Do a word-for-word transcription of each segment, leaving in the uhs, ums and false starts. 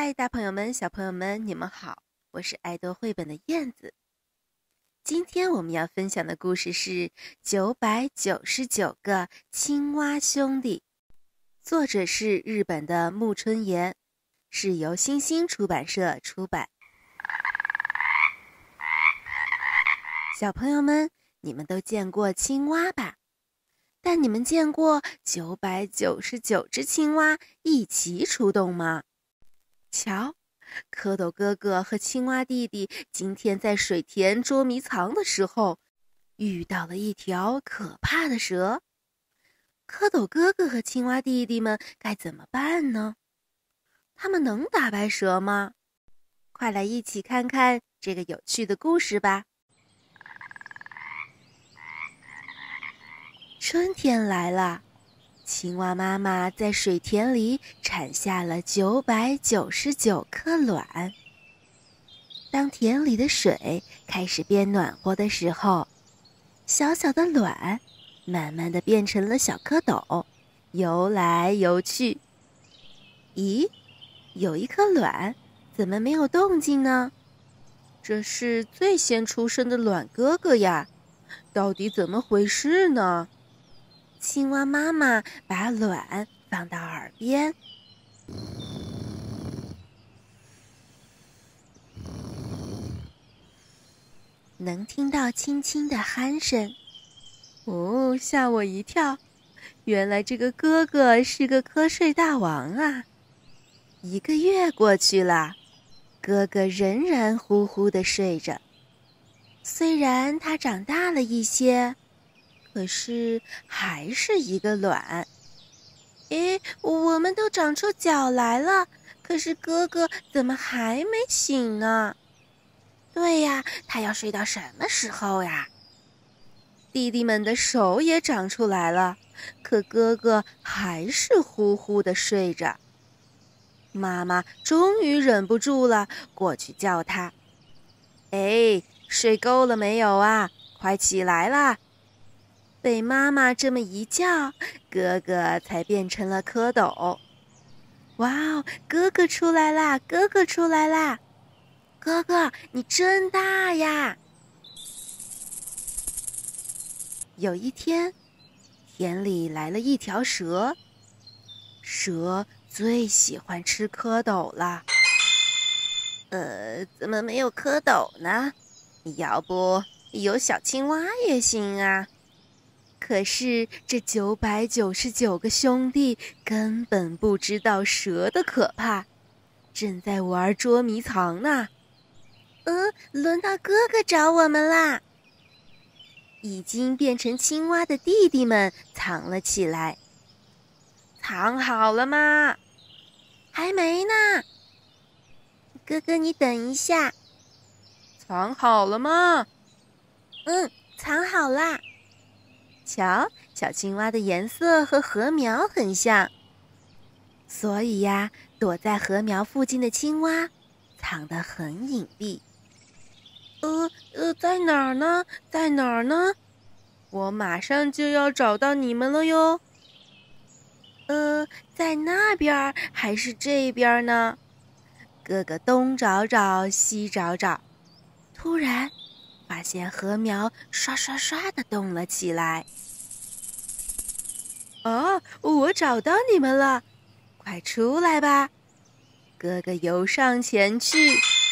嗨，大朋友们、小朋友们，你们好！我是爱读绘本的燕子。今天我们要分享的故事是《九百九十九个青蛙兄弟》，作者是日本的木村岩，是由新星出版社出版。小朋友们，你们都见过青蛙吧？但你们见过九百九十九只青蛙一起出动吗？瞧，蝌蚪哥哥和青蛙弟弟今天在水田捉迷藏的时候，遇到了一条可怕的蛇。蝌蚪哥哥和青蛙弟弟们该怎么办呢？他们能打败蛇吗？快来一起看看这个有趣的故事吧。春天来了，青蛙妈妈在水田里产下了九百九十九颗卵。当田里的水开始变暖和的时候，小小的卵慢慢地变成了小蝌蚪，游来游去。咦，有一颗卵怎么没有动静呢？这是最先出生的卵哥哥呀，到底怎么回事呢？青蛙妈妈把卵放到耳边，能听到轻轻的鼾声。哦，吓我一跳！原来这个哥哥是个瞌睡大王啊！一个月过去了，哥哥仍然呼呼地睡着。虽然他长大了一些，可是还是一个卵。诶，我们都长出脚来了，可是哥哥怎么还没醒呢？对呀，他要睡到什么时候呀？弟弟们的手也长出来了，可哥哥还是呼呼地睡着。妈妈终于忍不住了，过去叫他：哎，睡够了没有啊？快起来啦！被妈妈这么一叫，哥哥才变成了蝌蚪。哇哦，哥哥出来啦！哥哥出来啦！哥哥，你真大呀！有一天，田里来了一条蛇，蛇最喜欢吃蝌蚪了。呃，怎么没有蝌蚪呢？要不有小青蛙也行啊。可是这九百九十九个兄弟根本不知道蛇的可怕，正在玩捉迷藏呢。嗯，轮到哥哥找我们啦！已经变成青蛙的弟弟们藏了起来。藏好了吗？还没呢。哥哥，你等一下。藏好了吗？嗯，藏好啦。瞧，小青蛙的颜色和禾苗很像，所以呀，躲在禾苗附近的青蛙藏得很隐蔽。呃呃，在哪儿呢？在哪儿呢？我马上就要找到你们了哟。呃，在那边还是这边呢？哥哥东找找，西找找，突然发现禾苗刷刷刷地动了起来。哦，我找到你们了，快出来吧！哥哥游上前去。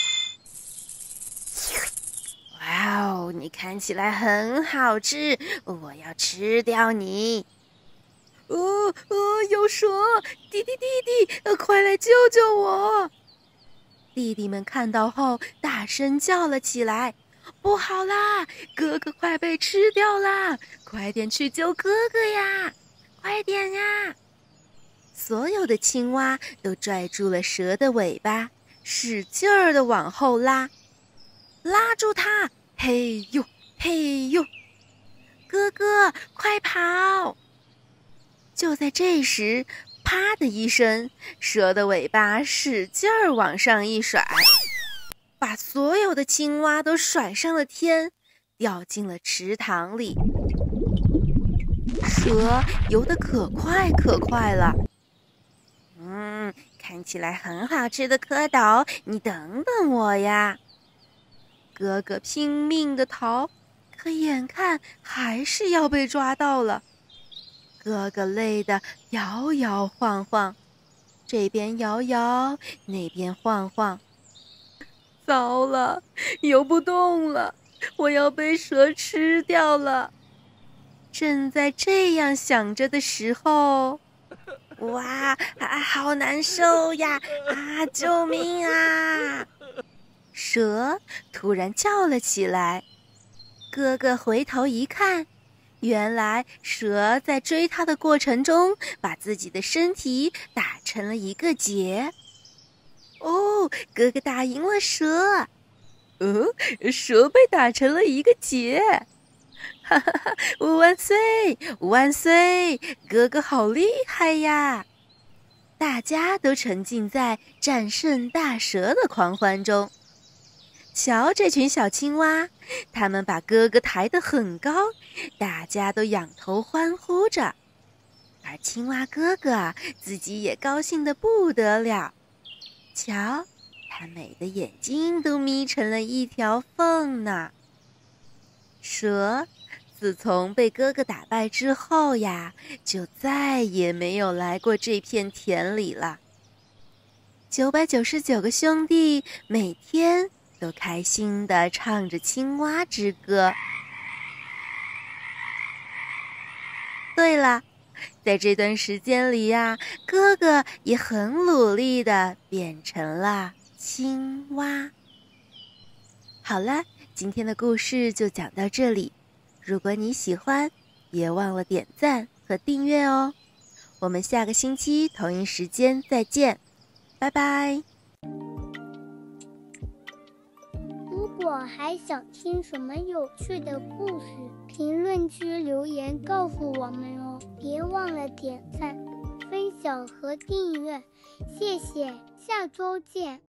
哇哦，你看起来很好吃，我要吃掉你！呃呃，有蛇！弟弟弟弟，呃，快来救救我！弟弟们看到后大声叫了起来：不好啦，哥哥快被吃掉啦！快点去救哥哥呀！快点呀！所有的青蛙都拽住了蛇的尾巴，使劲儿地往后拉，拉住它！嘿呦，嘿呦！哥哥，快跑！就在这时，啪的一声，蛇的尾巴使劲儿往上一甩，把所有的青蛙都甩上了天，掉进了池塘里。蛇游得可快可快了。嗯， 看起来很好吃的蝌蚪，你等等我呀！哥哥拼命地逃，可眼看还是要被抓到了。哥哥累得摇摇晃晃，这边摇摇，那边晃晃。糟了，游不动了，我要被蛇吃掉了！正在这样想着的时候，哇，啊，好难受呀！啊，救命啊！蛇突然叫了起来。哥哥回头一看，原来蛇在追他的过程中，把自己的身体打成了一个结。哦，哥哥打赢了蛇。呃，蛇被打成了一个结。哈哈哈！万岁，万岁！哥哥好厉害呀！大家都沉浸在战胜大蛇的狂欢中。瞧这群小青蛙，他们把哥哥抬得很高，大家都仰头欢呼着。而青蛙哥哥啊，自己也高兴得不得了。瞧，他美的眼睛都眯成了一条缝呢。蛇自从被哥哥打败之后呀，就再也没有来过这片田里了。九百九十九个兄弟每天都开心地唱着青蛙之歌。对了，在这段时间里呀，哥哥也很努力地变成了青蛙。好了，今天的故事就讲到这里。如果你喜欢，别忘了点赞和订阅哦。我们下个星期同一时间再见，拜拜。 如果还想听什么有趣的故事，评论区留言告诉我们哦。别忘了点赞、分享和订阅，谢谢，下周见。